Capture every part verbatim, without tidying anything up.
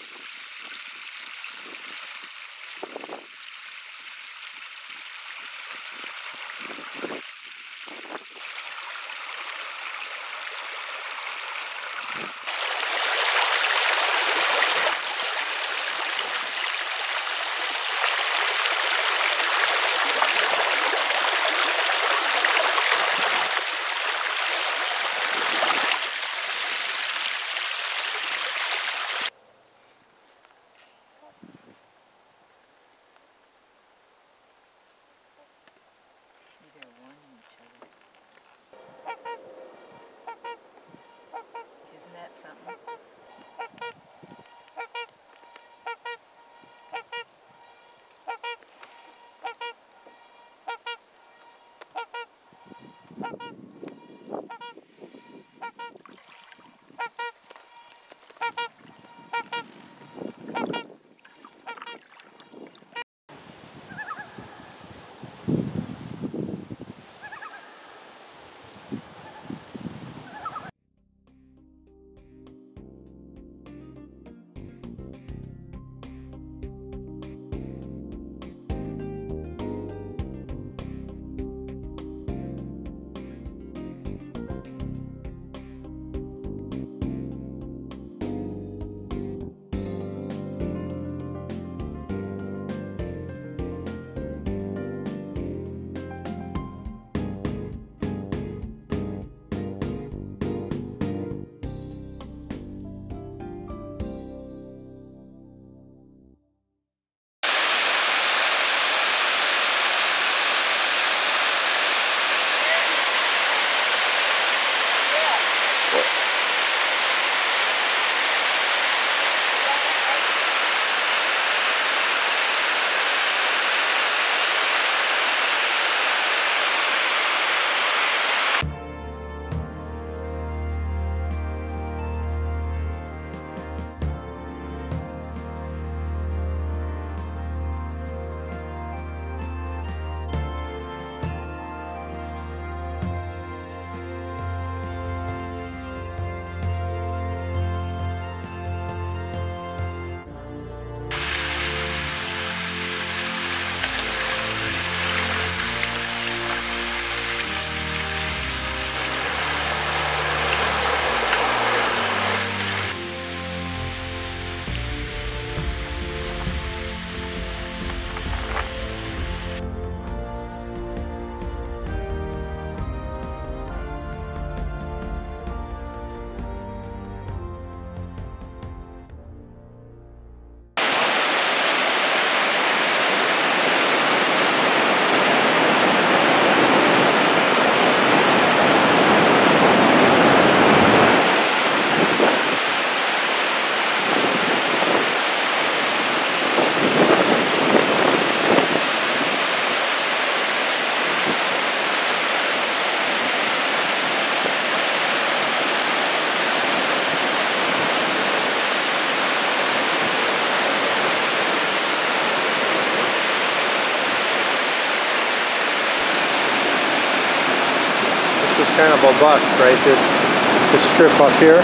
Kind of a bust, right? This this trip up here.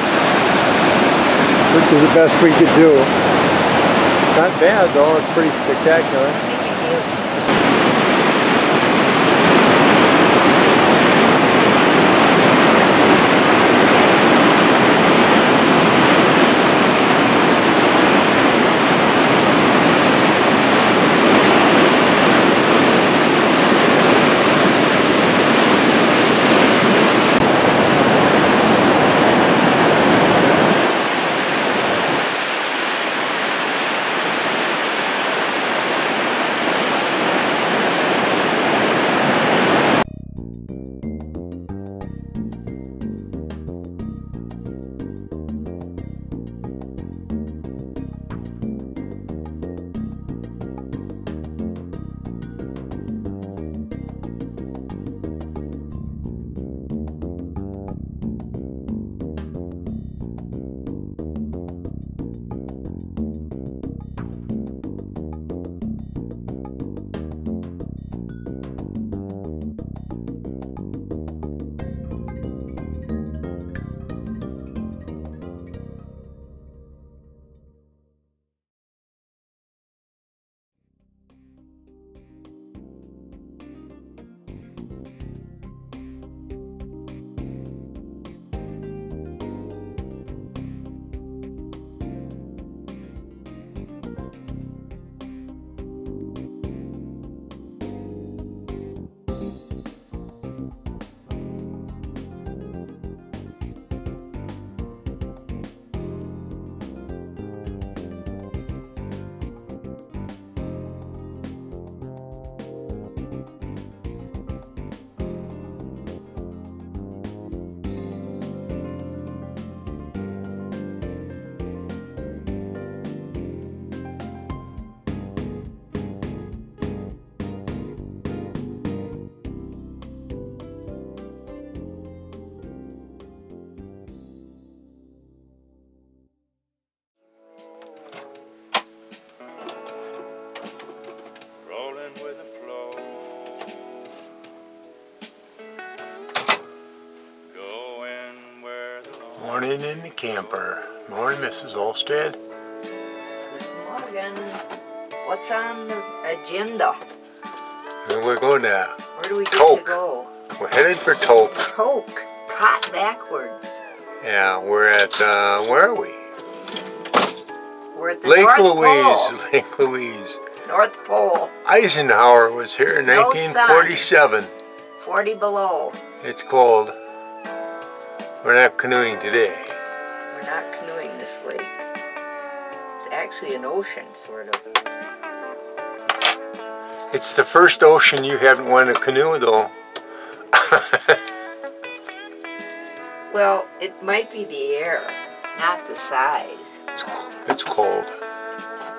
This is the best we could do. Not bad though. It's pretty spectacular. camper. Morning, Missus Olstead. Morgan, what's on the agenda? And we're going to Where do we get Toke. to go? We're headed for Toke. Toke. Caught backwards. Yeah, we're at, uh, where are we? We're at the Lake North Louise. Pole. Lake Louise. North Pole. Eisenhower was here in No nineteen forty-seven. forty below. It's cold. We're not canoeing today. We're not canoeing this lake. It's actually an ocean, sort of. It's the first ocean you haven't won a canoe, though. Well, it might be the air, not the size. It's, it's cold.